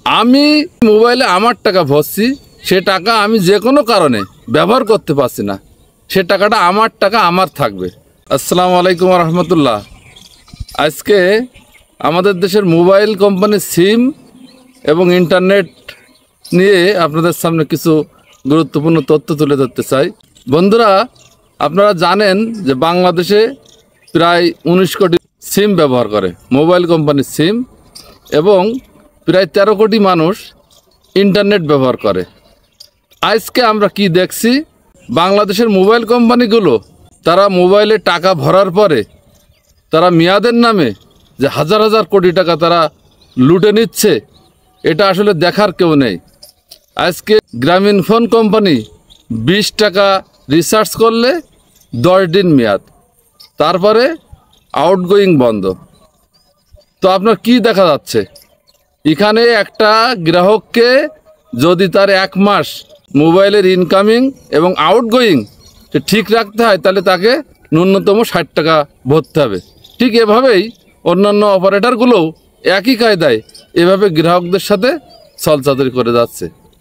আমি মোবাইলে আমার টাকা ভরছি, সে টাকা আমি যে কোনো কারণে ব্যবহার করতে পারছি না, সে টাকাটা আমার টাকা আমার থাকবে। আসসালামু আলাইকুম রহমতুল্লাহ। আজকে আমাদের দেশের মোবাইল কোম্পানির সিম এবং ইন্টারনেট নিয়ে আপনাদের সামনে কিছু গুরুত্বপূর্ণ তথ্য তুলে ধরতে চাই। বন্ধুরা, আপনারা জানেন যে বাংলাদেশে প্রায় 19 কোটি সিম ব্যবহার করে, মোবাইল কোম্পানির সিম, এবং প্রায় 13 কোটি মানুষ ইন্টারনেট ব্যবহার করে। আজকে আমরা কি দেখছি, বাংলাদেশের মোবাইল কোম্পানিগুলো তারা মোবাইলে টাকা ভরার পরে তারা মেয়াদের নামে যে হাজার হাজার কোটি টাকা তারা লুটে নিচ্ছে, এটা আসলে দেখার কেউ নেই। আজকে গ্রামীণ ফোন কোম্পানি 20 টাকা রিচার্জ করলে 10 দিন মেয়াদ, তারপরে আউটগোয়িং বন্ধ। তো আপনার কি দেখা যাচ্ছে, এখানে একটা গ্রাহককে যদি তার 1 মাস মোবাইলের ইনকামিং এবং আউটগোয়িং ঠিক রাখতে হয়, তাহলে তাকে ন্যূনতম 60 টাকা ভরতে হবে। ঠিক এভাবেই অন্যান্য অপারেটরগুলোও একই কায়দায় এভাবে গ্রাহকদের সাথে ছলচাতুরি করে যাচ্ছে।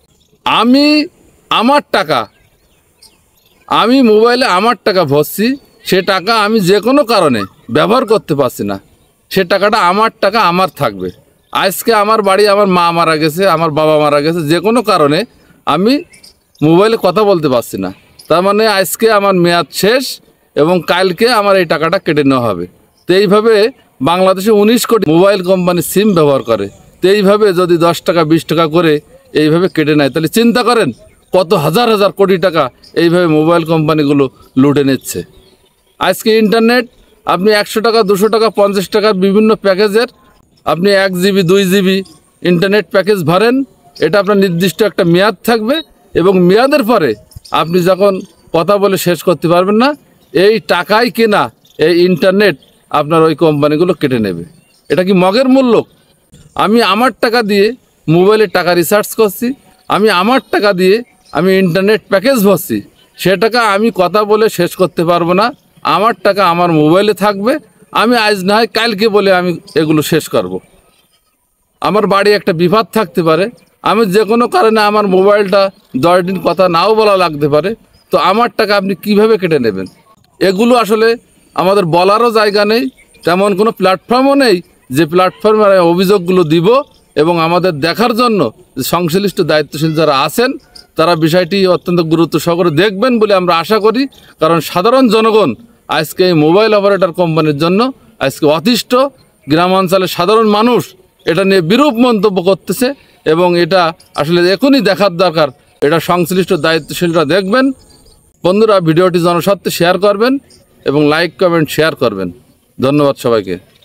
আমি মোবাইলে আমার টাকা ভরছি, সে টাকা আমি যে কোনো কারণে ব্যবহার করতে পারছি না, সে টাকাটা আমার টাকা আমার থাকবে। আজকে আমার বাড়ি, আমার মা মারা গেছে, আমার বাবা মারা গেছে, যে কোনো কারণে আমি মোবাইলে কথা বলতে পারছি না, তার মানে আজকে আমার মেয়াদ শেষ এবং কালকে আমার এই টাকাটা কেটে নেওয়া হবে। তো এইভাবে বাংলাদেশে 19 কোটি মোবাইল কোম্পানি সিম ব্যবহার করে। তো এইভাবে যদি 10 টাকা 20 টাকা করে এইভাবে কেটে নেয়, তাহলে চিন্তা করেন কত হাজার হাজার কোটি টাকা এইভাবে মোবাইল কোম্পানিগুলো লুটে নিচ্ছে। আজকে ইন্টারনেট আপনি 100 টাকা 200 টাকা 50 টাকার বিভিন্ন প্যাকেজের আপনি 1 জিবি 2 জিবি ইন্টারনেট প্যাকেজ ভরেন, এটা আপনার নির্দিষ্ট একটা মেয়াদ থাকবে এবং মেয়াদের পরে আপনি যখন কথা বলে শেষ করতে পারবেন না, এই টাকায় কেনা এই ইন্টারনেট আপনার ওই কোম্পানিগুলো কেটে নেবে। এটা কি মগের মূল্য? আমি আমার টাকা দিয়ে মোবাইলে টাকা রিচার্জ করছি, আমি আমার টাকা দিয়ে আমি ইন্টারনেট প্যাকেজ ভরছি, সে টাকা আমি কথা বলে শেষ করতে পারবো না, আমার টাকা আমার মোবাইলে থাকবে। আমি আজ না হয় কালকে বলে আমি এগুলো শেষ করব। আমার বাড়ি একটা বিপদ থাকতে পারে, আমি যে কোনো কারণে আমার মোবাইলটা 10 দিন কথা নাও বলা লাগতে পারে, তো আমার টাকা আপনি কিভাবে কেটে নেবেন? এগুলো আসলে আমাদের বলারও জায়গা নেই, তেমন কোনো প্ল্যাটফর্মও নেই যে প্ল্যাটফর্মে অভিযোগগুলো দিব এবং আমাদের দেখার জন্য সংশ্লিষ্ট দায়িত্বশীল যারা আছেন তারা বিষয়টি অত্যন্ত গুরুত্ব সহকারে দেখবেন বলে আমরা আশা করি। কারণ সাধারণ জনগণ আজকে এই মোবাইল অপারেটর কোম্পানির জন্য আজকে অতিষ্ঠ। গ্রামাঞ্চলের সাধারণ মানুষ এটা নিয়ে বিরূপ মন্তব্য করতেছে এবং এটা আসলে এখনই দেখার দরকার, এটা সংশ্লিষ্ট দায়িত্বশীলরা দেখবেন। বন্ধুরা, ভিডিওটি জনস্বার্থে শেয়ার করবেন এবং লাইক কমেন্ট শেয়ার করবেন। ধন্যবাদ সবাইকে।